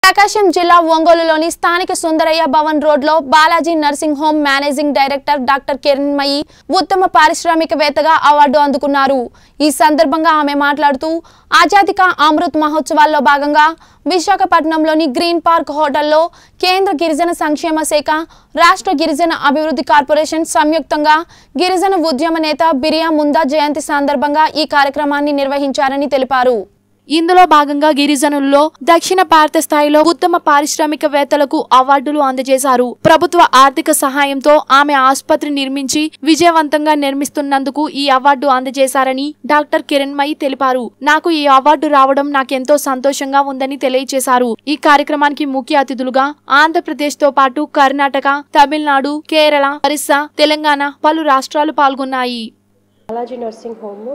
ప్రకాశం జిల్లా ఒంగోలులోని స్థానిక సుందరయ్య భవన్ రోడ్ లో Balaji nursing home managing director doctor Kiranmayi ఉత్తమ పారిశ్రామికవేత్తగా అవార్డు అందుకున్నారు. ఈ సందర్భంగా ఆమె మాట్లాడుతూ ఆజాదీ కా అమృత్ మహోత్సవాల్లో భాగంగా విశాఖపట్నంలోని గ్రీన్ పార్క్ హోటల్లో కేంద్ర గిరిజన సంక్షేమ శాఖ, రాష్ట్ర గిరిజన అభివృద్ధి కార్పొరేషన్ సంయుక్తంగా గిరిజన ఉద్యమ నేత బిరియా ముందా జయంతి సందర్భంగా ఈ కార్యక్రమాన్ని నిర్వహించారని తెలిపారు. ఇందులో భాగంగా గిరిజనుల్లో దక్షిణ భారత స్థాయిలో ఉత్తమ పారిశ్రామికవేత్తలకు అవార్డులు అందజేశారు. ప్రభుత్వ ఆర్థిక సహాయంతో ఆమె ఆసుపత్రి నిర్మించి విజయవంతంగా నిర్మిస్తున్నందుకు ఈ అవార్డు అందజేశారని డాక్టర్ కిరణ్మయి తెలిపారు. నాకు ఈ అవార్డు రావడం నాకెంతో సంతోషంగా ఉందని తెలియజేశారు. ఈ కార్యక్రమానికి ముఖ్య అతిథులుగా ఆంధ్రప్రదేశ్ తో పాటు కర్ణాటక, తమిళనాడు, కేరళ, ఒరిస్సా, తెలంగాణ పలు రాష్ట్రాలు పాల్గొన్నాయి. Balaji nursing home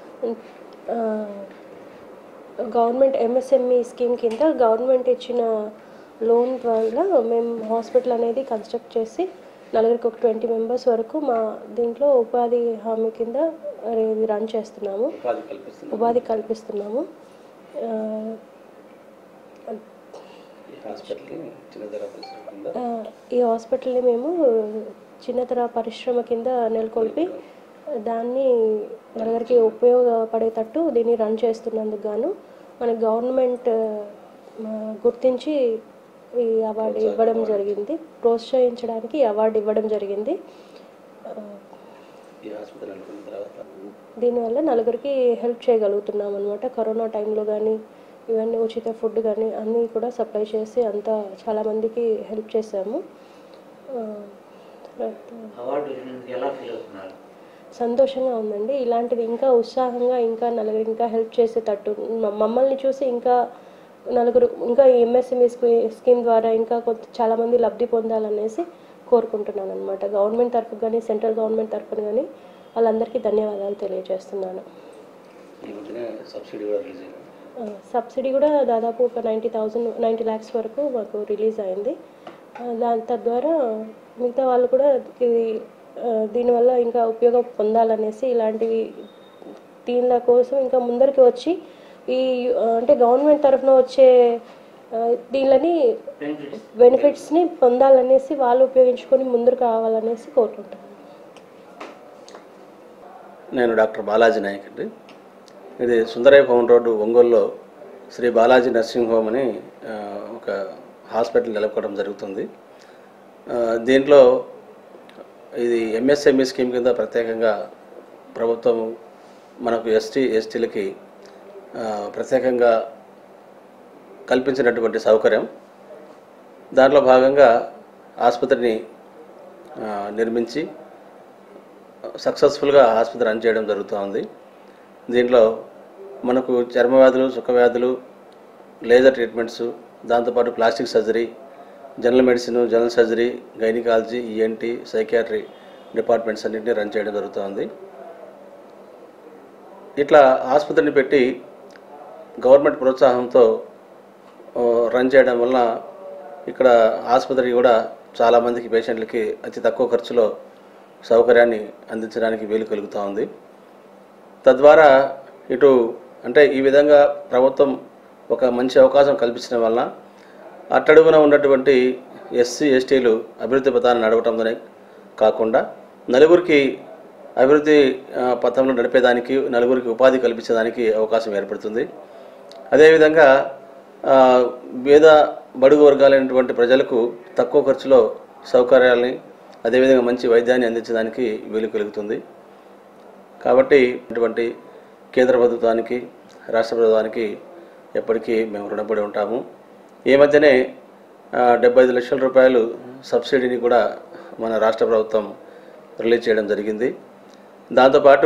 government MSME scheme కింద గవర్నమెంట్ ఇచ్చిన లోన్ ద్వారా మేము హాస్పిటల్ అనేది కన్స్ట్రక్ట్ చేసి నలుగురికి ఒక 20 మెంబర్స్ వరకు మా దీంట్లో ఉపాధి హామీ కింద రన్ చేస్తున్నాము, ఉపాధి కల్పిస్తున్నాము. ఈ హాస్పిటల్ని మేము చిన్నతర పరిశ్రమ కింద నెలకొల్పి దాన్ని నలుగురికి ఉపయోగపడేటట్టు దీన్ని రన్ చేస్తున్నందుకు గాను మన గవర్నమెంట్ గుర్తించి ఈ అవార్డు ఇవ్వడం జరిగింది. ప్రోత్సహించడానికి ఈ అవార్డు ఇవ్వడం జరిగింది. దీనివల్ల నలుగురికి హెల్ప్ చేయగలుగుతున్నాం అన్నమాట. కరోనా టైంలో కానీ ఇవన్నీ ఉచిత ఫుడ్ కానీ అన్నీ కూడా సప్లై చేసి అంతా చాలామందికి హెల్ప్ చేశాము. సంతోషంగా ఉందండి. ఇలాంటిది ఇంకా ఉత్సాహంగా ఇంకా నలుగురు ఇంకా హెల్ప్ చేసేటట్టు మమ్మల్ని చూసి ఇంకా నలుగురు ఇంకా ఎంఎస్ఎంఈ స్కీమ్ ద్వారా ఇంకా చాలామంది లబ్ధి పొందాలనేసి కోరుకుంటున్నాను అనమాట. గవర్నమెంట్ తరఫు కానీ సెంట్రల్ గవర్నమెంట్ తరఫున కానీ వాళ్ళందరికీ ధన్యవాదాలు తెలియజేస్తున్నాను. సబ్సిడీ కూడా దాదాపు ఒక 90 lakhs వరకు మాకు రిలీజ్ అయింది. దాని తద్వారా మిగతా వాళ్ళు కూడా దీనివల్ల ఇంకా ఉపయోగం పొందాలనేసి ఇలాంటివి దీనిల కోసం ఇంకా ముందరికి వచ్చి ఈ అంటే గవర్నమెంట్ తరఫున వచ్చే దీనిని బెనిఫిట్స్ని పొందాలనేసి వాళ్ళు ఉపయోగించుకొని ముందుకు రావాలనేసి కోరుకుంటాను. నేను డాక్టర్ బాలాజీ నాయక్ అండి. ఇది సుందరయ్య భవన్ రోడ్డు ఒంగోలులో శ్రీ బాలాజీ నర్సింగ్ హోమ్ అని ఒక హాస్పిటల్ నెలకొనడం జరుగుతుంది. దీంట్లో ఇది ఎంఎస్ఎంఈ స్కీమ్ కింద ప్రత్యేకంగా ప్రభుత్వం మనకు ఎస్టీలకి ప్రత్యేకంగా కల్పించినటువంటి సౌకర్యం. దాంట్లో భాగంగా ఆసుపత్రిని నిర్మించి సక్సెస్ఫుల్గా ఆసుపత్రి రన్ చేయడం జరుగుతూ. దీంట్లో మనకు చర్మవ్యాధులు, సుఖవ్యాధులు, లేజర్ ట్రీట్మెంట్స్, దాంతోపాటు plastic surgery, general medicine, general surgery, gynaecology, ENT, psychiatry departments అన్నింటినీ రన్ చేయడం జరుగుతుంది. ఇట్లా ఆసుపత్రిని పెట్టి గవర్నమెంట్ ప్రోత్సాహంతో రన్ చేయడం వలన ఇక్కడ ఆసుపత్రి కూడా చాలామందికి పేషెంట్లకి అతి తక్కువ ఖర్చులో సౌకర్యాన్ని అందించడానికి వీలు కలుగుతూ ఉంది. తద్వారా ఇటు అంటే ఈ విధంగా ప్రభుత్వం ఒక మంచి అవకాశం కల్పించడం వలన అట్టడుగున ఉన్నటువంటి ఎస్సీ ఎస్టీలు అభివృద్ధి పథాన్ని నడవటంతోనే కాకుండా నలుగురికి అభివృద్ధి పథంలో నడిపేదానికి, నలుగురికి ఉపాధి కల్పించడానికి అవకాశం ఏర్పడుతుంది. అదేవిధంగా పేద బడుగు వర్గాలైనటువంటి ప్రజలకు తక్కువ ఖర్చులో సౌకర్యాలని, అదేవిధంగా మంచి వైద్యాన్ని అందించడానికి వీలు కలుగుతుంది. కాబట్టి ఇటువంటి కేంద్ర ప్రభుత్వానికి, రాష్ట్ర ప్రభుత్వానికి ఎప్పటికీ మేము రుణపడి ఉంటాము. ఈ మధ్యనే 75 లక్షల రూపాయలు సబ్సిడీని కూడా మన రాష్ట్ర ప్రభుత్వం రిలీజ్ చేయడం జరిగింది. దాంతోపాటు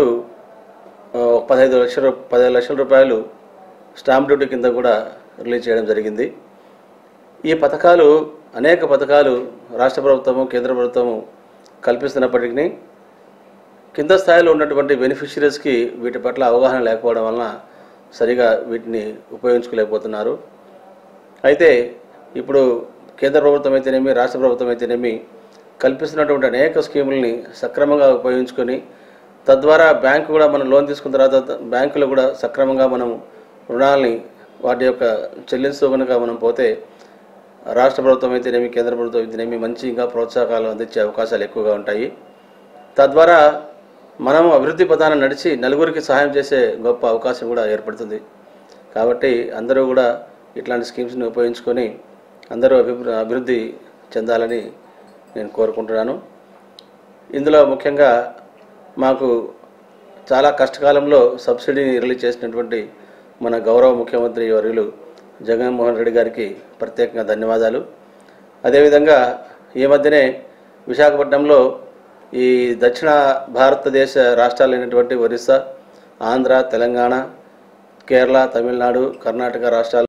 15 లక్షల రూపాయలు స్టాంప్ డ్యూటీ కింద కూడా రిలీజ్ చేయడం జరిగింది. ఈ పథకాలు అనేక పథకాలు రాష్ట్ర ప్రభుత్వము, కేంద్ర ప్రభుత్వము కల్పిస్తున్నప్పటికీ కింద స్థాయిలో ఉన్నటువంటి బెనిఫిషరీస్కి వీటి పట్ల అవగాహన లేకపోవడం వలన సరిగా వీటిని ఉపయోగించుకోలేకపోతున్నారు. అయితే ఇప్పుడు కేంద్ర ప్రభుత్వం అయితేనేమి, రాష్ట్ర ప్రభుత్వం అయితేనేమి కల్పిస్తున్నటువంటి అనేక స్కీములని సక్రమంగా ఉపయోగించుకొని తద్వారా బ్యాంకు కూడా మనం లోన్ తీసుకున్న తర్వాత బ్యాంకులో కూడా సక్రమంగా మనం రుణాలని వాటి యొక్క చెల్లించు కనుక మనం పోతే రాష్ట్ర ప్రభుత్వం అయితేనేమి కేంద్ర ప్రభుత్వం అయితేనేమి మంచి ఇంకా ప్రోత్సాహకాలు అందించే అవకాశాలు ఎక్కువగా ఉంటాయి. తద్వారా మనం అభివృద్ధి పథాన నడిచి నలుగురికి సహాయం చేసే గొప్ప అవకాశం కూడా ఏర్పడుతుంది. కాబట్టి అందరూ కూడా ఇట్లాంటి స్కీమ్స్ని ఉపయోగించుకొని అందరూ అభివృద్ధి చెందాలని నేను కోరుకుంటున్నాను. ఇందులో ముఖ్యంగా మాకు చాలా కష్టకాలంలో సబ్సిడీని రిలీజ్ చేసినటువంటి మన గౌరవ ముఖ్యమంత్రి వర్యులు జగన్మోహన్ రెడ్డి గారికి ప్రత్యేకంగా ధన్యవాదాలు. అదేవిధంగా ఈ మధ్యనే విశాఖపట్నంలో ఈ దక్షిణ భారతదేశ రాష్ట్రాలైనటువంటి ఒరిస్సా, ఆంధ్ర, తెలంగాణ, కేరళ, తమిళనాడు, కర్ణాటక రాష్ట్రాలు